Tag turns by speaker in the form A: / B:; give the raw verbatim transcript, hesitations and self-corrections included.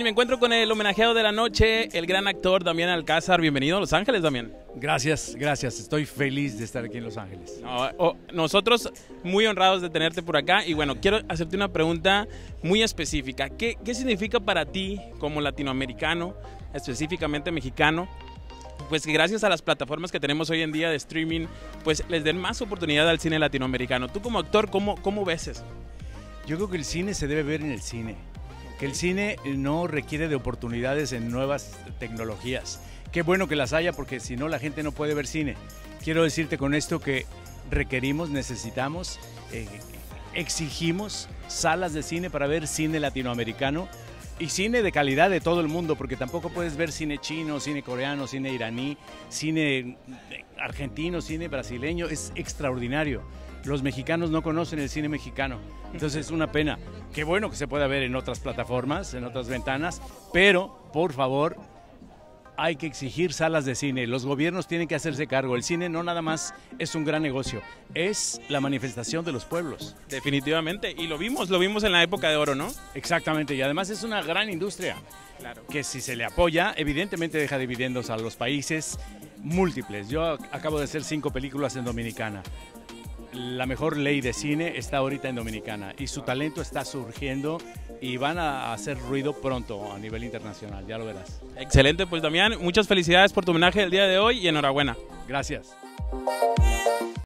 A: me encuentro con el homenajeado de la noche, el gran actor Damián Alcázar. Bienvenido a Los Ángeles, Damián.
B: Gracias, gracias. Estoy feliz de estar aquí en Los Ángeles.
A: No, oh, nosotros muy honrados de tenerte por acá. Y bueno, quiero hacerte una pregunta muy específica. ¿Qué, qué significa para ti como latinoamericano, específicamente mexicano, pues que gracias a las plataformas que tenemos hoy en día de streaming, pues les den más oportunidad al cine latinoamericano? Tú como actor, ¿cómo, cómo ves eso?
B: Yo creo que el cine se debe ver en el cine, que el cine no requiere de oportunidades en nuevas tecnologías. Qué bueno que las haya, porque si no la gente no puede ver cine. Quiero decirte con esto que requerimos, necesitamos, eh, exigimos salas de cine para ver cine latinoamericano y cine de calidad de todo el mundo, porque tampoco puedes ver cine chino, cine coreano, cine iraní, cine argentino, cine brasileño. Es extraordinario. Los mexicanos no conocen el cine mexicano, entonces es una pena. Qué bueno que se pueda ver en otras plataformas, en otras ventanas, pero por favor hay que exigir salas de cine. Los gobiernos tienen que hacerse cargo. El cine no nada más es un gran negocio, es la manifestación de los pueblos.
A: Definitivamente, y lo vimos, lo vimos en la época de oro, ¿no?
B: Exactamente, y además es una gran industria,
A: claro,
B: que si se le apoya, evidentemente deja dividendos a los países múltiples. Yo acabo de hacer cinco películas en Dominicana. La mejor ley de cine está ahorita en Dominicana y su talento está surgiendo y van a hacer ruido pronto a nivel internacional, ya lo verás.
A: Excelente, pues Damián, muchas felicidades por tu homenaje el día de hoy y enhorabuena.
B: Gracias.